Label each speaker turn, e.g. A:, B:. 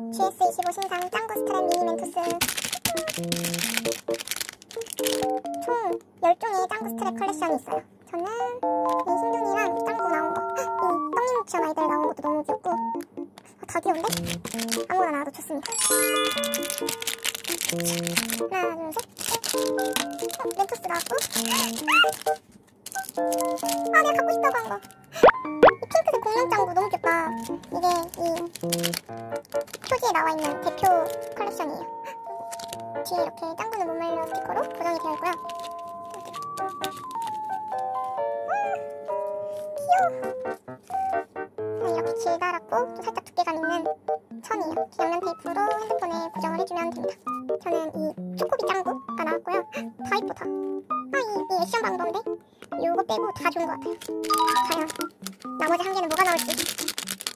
A: GS25 신상 짱구 스트랩 미니 멘토스. 총 10종의 짱구 스트랩 컬렉션이 있어요. 저는 이 신균이랑 짱구 나온 거, 이 떡잎 유치원 아이들 나온 것도 너무 귀엽고, 다 귀여운데? 아무거나 나와도 좋습니다. 하나, 둘, 셋. 멘토스 나왔고. 아, 내가 갖고 싶다고 한 거. 이 핑크색 공룡 짱구 너무 귀엽다. 이게 이 표지에 나와 있는 대표 컬렉션이에요. 뒤에 이렇게 짱구는 못 말려 스티커로 고정이 되어 있고요. 귀여워. 이렇게 길다랗고 또 살짝 두께감 있는 천이에요. 양면 테이프로 핸드폰에 고정을 해주면 됩니다. 저는 이 초코비 짱구가 나왔고요. 다 이쁘다. 이 액션 방법인데 이거 빼고 다 좋은 것 같아요. 과연 나머지 한 개는 뭐가 나올지